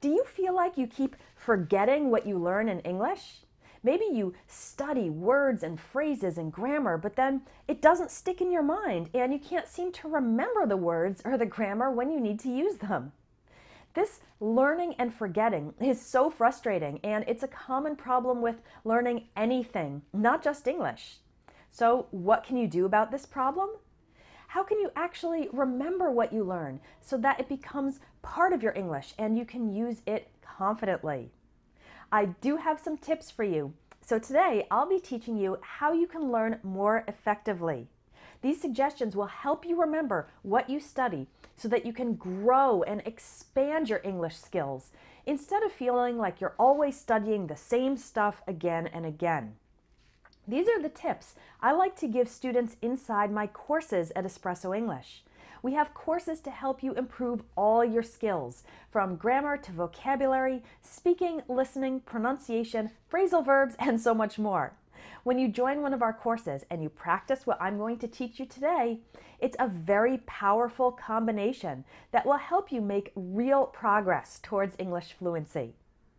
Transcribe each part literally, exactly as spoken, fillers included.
Do you feel like you keep forgetting what you learn in English? Maybe you study words and phrases and grammar, but then it doesn't stick in your mind and you can't seem to remember the words or the grammar when you need to use them. This learning and forgetting is so frustrating, and it's a common problem with learning anything, not just English. So, what can you do about this problem? How can you actually remember what you learn so that it becomes part of your English and you can use it confidently? I do have some tips for you. So today I'll be teaching you how you can learn more effectively. These suggestions will help you remember what you study so that you can grow and expand your English skills instead of feeling like you're always studying the same stuff again and again. These are the tips I like to give students inside my courses at Espresso English. We have courses to help you improve all your skills, from grammar to vocabulary, speaking, listening, pronunciation, phrasal verbs, and so much more. When you join one of our courses and you practice what I'm going to teach you today, it's a very powerful combination that will help you make real progress towards English fluency.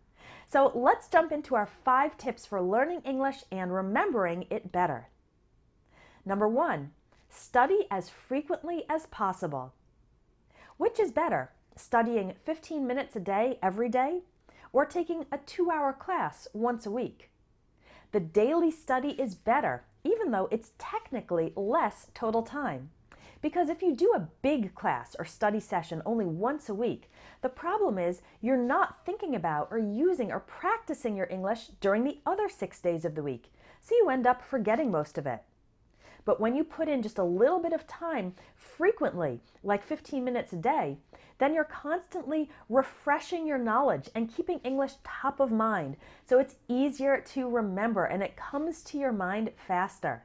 So let's jump into our five tips for learning English and remembering it better. Number one, study as frequently as possible. Which is better, studying fifteen minutes a day every day, or taking a two-hour class once a week? The daily study is better, even though it's technically less total time. Because if you do a big class or study session only once a week, the problem is you're not thinking about or using or practicing your English during the other six days of the week, so you end up forgetting most of it. But when you put in just a little bit of time frequently, like fifteen minutes a day, then you're constantly refreshing your knowledge and keeping English top of mind, so it's easier to remember and it comes to your mind faster.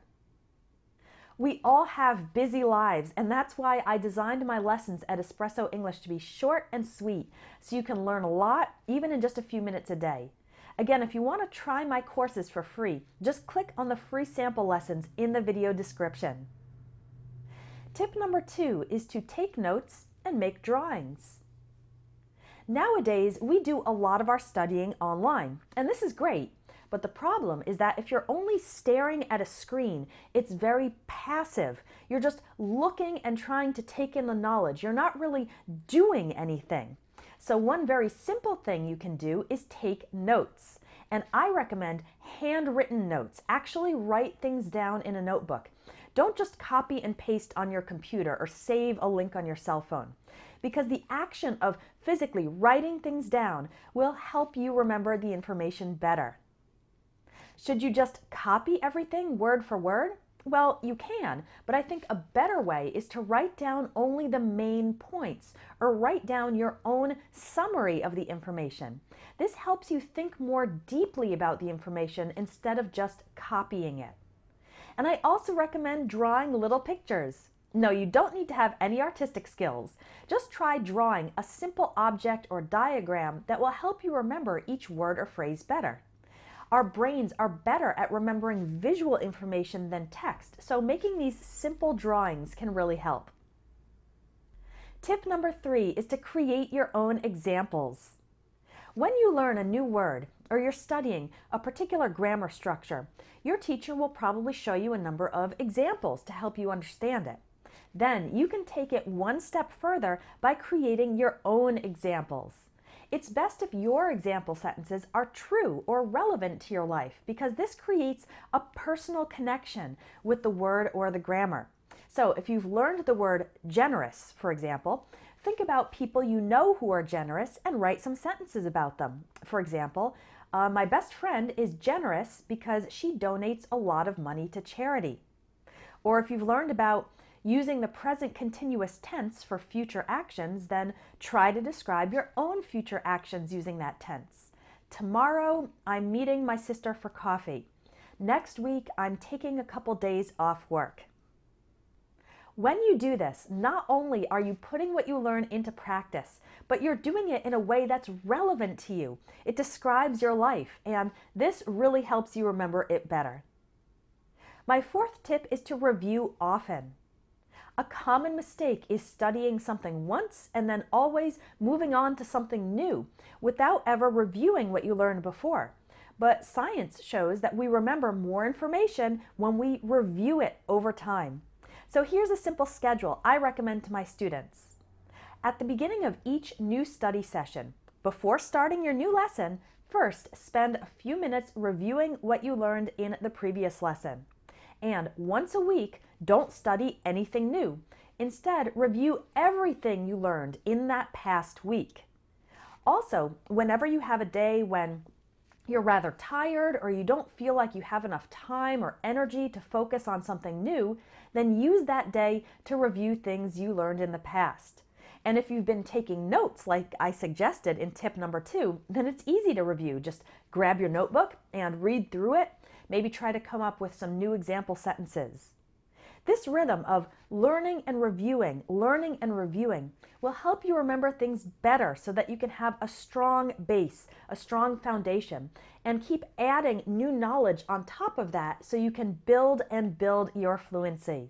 We all have busy lives, and that's why I designed my lessons at Espresso English to be short and sweet, so you can learn a lot, even in just a few minutes a day. Again, if you want to try my courses for free, just click on the free sample lessons in the video description. Tip number two is to take notes and make drawings. Nowadays, we do a lot of our studying online, and this is great. But the problem is that if you're only staring at a screen, it's very passive. You're just looking and trying to take in the knowledge. You're not really doing anything. So one very simple thing you can do is take notes. And I recommend handwritten notes. Actually write things down in a notebook. Don't just copy and paste on your computer or save a link on your cell phone, because the action of physically writing things down will help you remember the information better. Should you just copy everything word for word? Well, you can, but I think a better way is to write down only the main points, or write down your own summary of the information. This helps you think more deeply about the information instead of just copying it. And I also recommend drawing little pictures. No, you don't need to have any artistic skills. Just try drawing a simple object or diagram that will help you remember each word or phrase better. Our brains are better at remembering visual information than text, so making these simple drawings can really help. Tip number three is to create your own examples. When you learn a new word or you're studying a particular grammar structure, your teacher will probably show you a number of examples to help you understand it. Then you can take it one step further by creating your own examples. It's best if your example sentences are true or relevant to your life, because this creates a personal connection with the word or the grammar. So if you've learned the word generous, for example, think about people you know who are generous and write some sentences about them. For example, uh, my best friend is generous because she donates a lot of money to charity. Or if you've learned about using the present continuous tense for future actions, then try to describe your own future actions using that tense. Tomorrow, I'm meeting my sister for coffee. Next week, I'm taking a couple days off work. When you do this, not only are you putting what you learn into practice, but you're doing it in a way that's relevant to you. It describes your life, and this really helps you remember it better. My fourth tip is to review often. A common mistake is studying something once and then always moving on to something new without ever reviewing what you learned before. But science shows that we remember more information when we review it over time. So here's a simple schedule I recommend to my students. At the beginning of each new study session, before starting your new lesson, first spend a few minutes reviewing what you learned in the previous lesson. And once a week, don't study anything new. Instead, review everything you learned in that past week. Also, whenever you have a day when you're rather tired or you don't feel like you have enough time or energy to focus on something new, then use that day to review things you learned in the past. And if you've been taking notes like I suggested in tip number two, then it's easy to review. Just grab your notebook and read through it. Maybe try to come up with some new example sentences. This rhythm of learning and reviewing, learning and reviewing will help you remember things better so that you can have a strong base, a strong foundation, and keep adding new knowledge on top of that so you can build and build your fluency.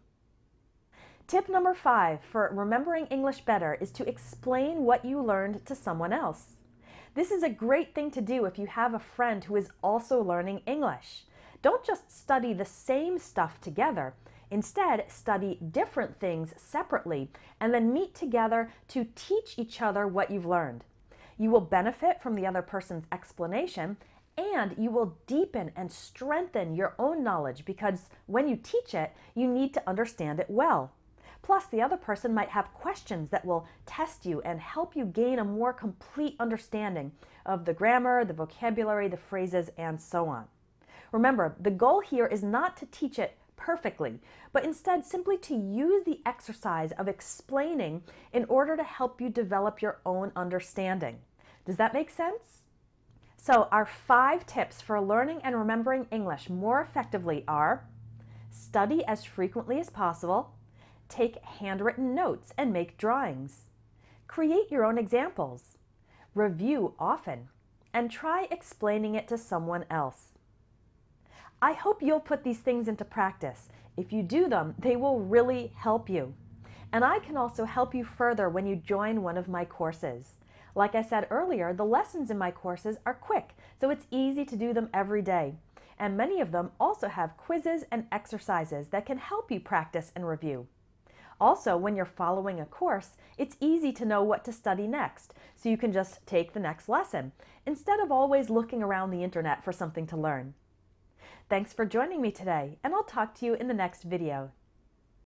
Tip number five for remembering English better is to explain what you learned to someone else. This is a great thing to do if you have a friend who is also learning English. Don't just study the same stuff together. Instead, study different things separately and then meet together to teach each other what you've learned. You will benefit from the other person's explanation, and you will deepen and strengthen your own knowledge because when you teach it, you need to understand it well. Plus, the other person might have questions that will test you and help you gain a more complete understanding of the grammar, the vocabulary, the phrases, and so on. Remember, the goal here is not to teach it perfectly, but instead simply to use the exercise of explaining in order to help you develop your own understanding. Does that make sense? So our five tips for learning and remembering English more effectively are: study as frequently as possible, take handwritten notes and make drawings, create your own examples, review often, and try explaining it to someone else. I hope you'll put these things into practice. If you do them, they will really help you. And I can also help you further when you join one of my courses. Like I said earlier, the lessons in my courses are quick, so it's easy to do them every day. And many of them also have quizzes and exercises that can help you practice and review. Also, when you're following a course, it's easy to know what to study next, so you can just take the next lesson, instead of always looking around the internet for something to learn. Thanks for joining me today, and I'll talk to you in the next video.